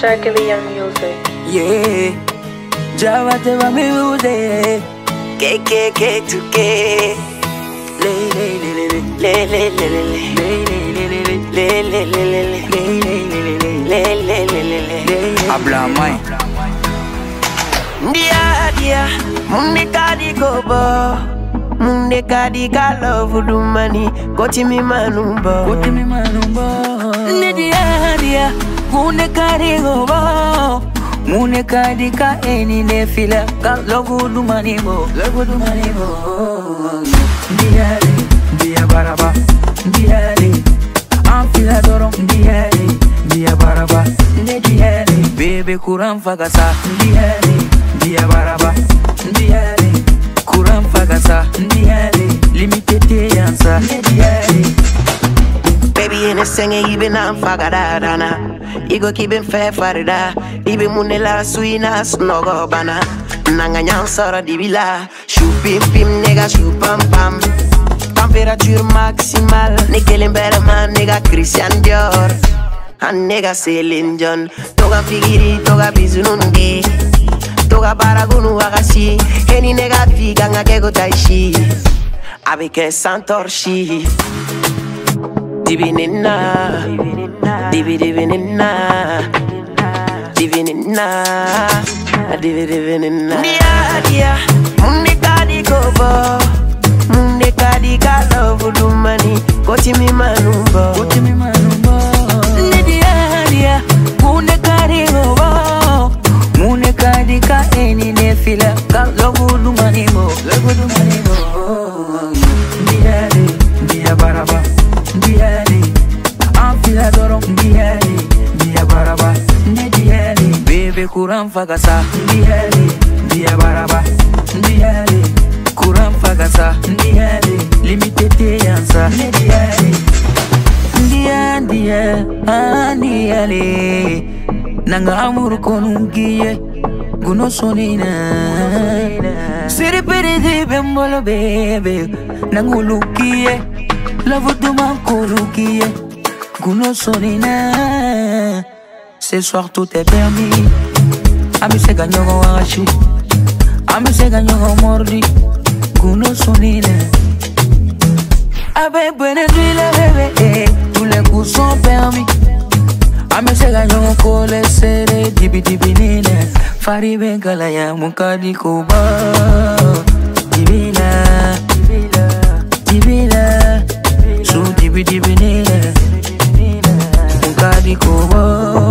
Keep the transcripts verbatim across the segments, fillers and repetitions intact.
Shakily Young Music. Yeah, Java te va mi music. K K K to K. Le le le le le le le le le le le le le. Habla mai. Dia dia, munde kadi gobo, munde kadi love do money. Koti mi manumbo, koti mi manumbo. Dia dia, munde kadi gobo, munde kadi ka eni ne fila ka love do money mo, love do money mo. Dia dia baraba, dia am fila doro, dia dia baraba, dia baby kuram fagasa, dia dia baraba, dia kuram fagasa, dia limite yansa, dia baby in a singing even am fagada dana, igo kibin fair farida, ibe munela suina snogo bana, nanganya sara dibila, shupim pim nega shupam pam, température maximale, nikelin man nega Christian Dior, an nega Celine John, toga figiri toga bizunundi. Toga baragunu wagashi, heni nega figa ngakego taishi, abike santorshi. Divinina, divi divinina, divinina, divi divinina. Dia dia, munde kadi gobo, munde kadi ka love do money, koti mi manumbo, koti mi manumbo. Dia dia, munde kadi gobo, munde kadi ka eni ne fila ka love do money mo, love do money mo. Dia dia baraba, dia am fila doro, dia dia baraba, dia baby kuram fagasa, dia dia baraba, dia kuram fagasa, dia limite te yansa, dia dia dia dia le nanga amuru konungiye guno sonina siri pere de bembolo bebe nangulukiye love de mankulukiye guno sonina. Ce soir tout est permis. Ami se gagnons washi, ami se gagnons mordi guno sonina. Avec Venezuela bébé, tous les coups sont permis. Ami se gagnons kole sere dibi dibi nine. Fari bengala ya mukadi kuba. Dibila, dibila, dibila, su dibi dibi nine. Mukadi kuba.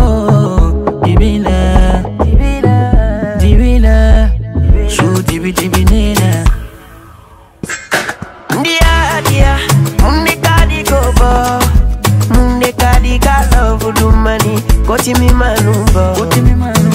Dibila, dibila, dibila, su dibi dibi nine. Dia dia, munde kadi gobo, munde kadi ka love do money, koti mi manumbo, koti mi manumbo.